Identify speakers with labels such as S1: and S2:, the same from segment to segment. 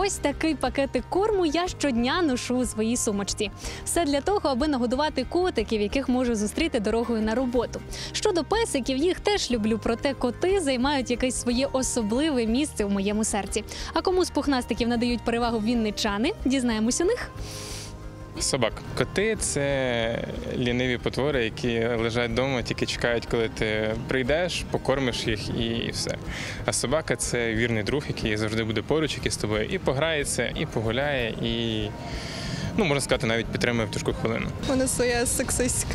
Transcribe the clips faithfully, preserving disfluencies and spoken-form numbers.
S1: ось такий пакетик корму я щодня ношу у своїй сумочці. Все для того, аби нагодувати котиків, яких можу зустріти дорогою на роботу. Щодо песиків, їх теж люблю, проте коти займають якесь своє особливе місце у моєму серці. А кому з пухнастиків надають перевагу вінничани, дізнаємось у них.
S2: Собак. Коти – це ліниві потвори, які лежать вдома, тільки чекають, коли ти прийдеш, покормиш їх і все. А собака – це вірний друг, який завжди буде поруч, який з тобою і пограється, і погуляє, і, ну, можна сказати, навіть підтримує в тяжку хвилину.
S3: У мене своя сексистська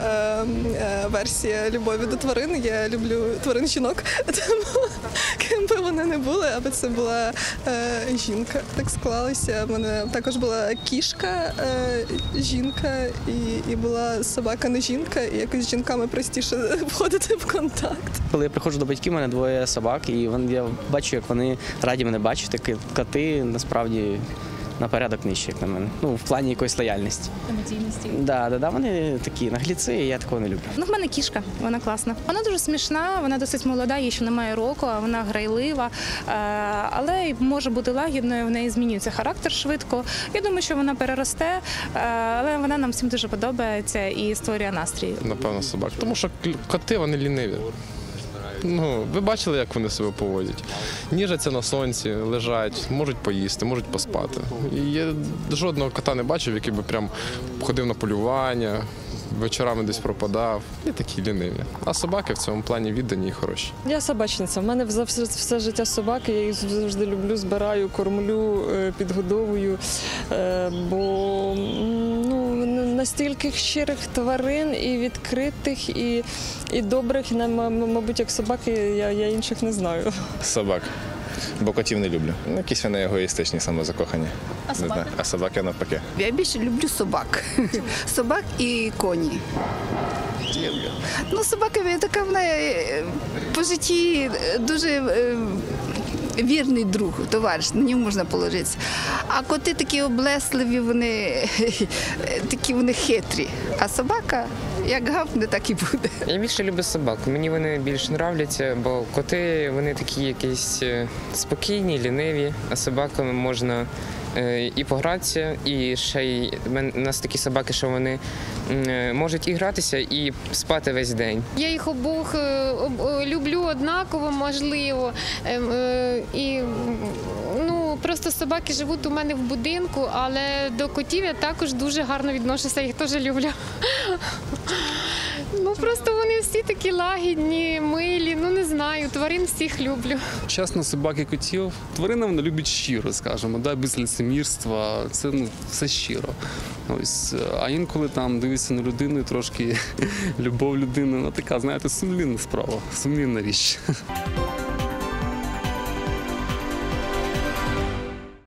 S3: е, е, версія любові до тварин. Я люблю тварин-жінок, тому ким би вони не були, аби це була е, жінка. Так склалося. У мене також була кішка, е, жінка, і, і була собака не жінка, і якось з жінками простіше входити в контакт.
S4: Коли я приходжу до батьків, у мене двоє собак, і я бачу, як вони раді мене бачити. Коти насправді на порядок нижче, як на мене. Ну, в плані якоїсь лояльності.
S1: Емоційності.
S4: Да, да, да, вони такі нагліці, і я такого не люблю.
S5: Ну, в мене кішка, вона класна. Вона дуже смішна, вона досить молода, їй ще немає року, а вона грайлива, але може бути лагідною, в неї змінюється характер швидко. Я думаю, що вона переросте, але вона нам всім дуже подобається і створює настрій.
S6: Напевно, собак. Тому що коти, вони ліниві. Ну, ви бачили, як вони себе поводять? Ніжаться на сонці, лежать, можуть поїсти, можуть поспати. І я жодного кота не бачив, який би прям ходив на полювання, вечорами десь пропадав. І такі ліниві. А собаки в цьому плані віддані і хороші.
S7: Я собачниця. У мене все, все життя собаки, я їх завжди люблю, збираю, кормлю, підгодовую, бо ну, настільки щирих тварин і відкритих, і, і добрих, і, мабуть, як собаки, я, я інших не знаю.
S8: Собак. Бо котів не люблю. Якісь вони егоїстичні, самозакохані.
S1: А собаки?
S8: Не знаю. А собаки навпаки.
S9: Я більше люблю собак. Собак і коні. Люблю. Ну, собака така, вона по житті дуже вірний друг, товариш, на нього можна положитися. А коти такі облесливі, вони такі вони хитрі. А собака, як гавкне, так і буде.
S10: Я більше люблю собак. Мені вони більше нравляться, бо коти, вони такі якісь спокійні, ліниві, а з собаками можна і погратися, і ще й у нас такі собаки, що вони можуть і гратися, і спати весь день.
S11: Я їх обох люблю однаково, можливо. І, ну, просто собаки живуть у мене в будинку, але до котів я також дуже гарно відношуся, їх теж люблю. Ну, просто вони всі такі лагідні, милі, ну не знаю, тварин всіх люблю.
S12: Чесно, собак і котів, тварина вона любить щиро, скажімо, да, без лицемірства, це ну, все щиро. Ось, а інколи там дивишся на людину і трошки любов людини, ну така, знаєте, сумлінна справа, сумлінна річ.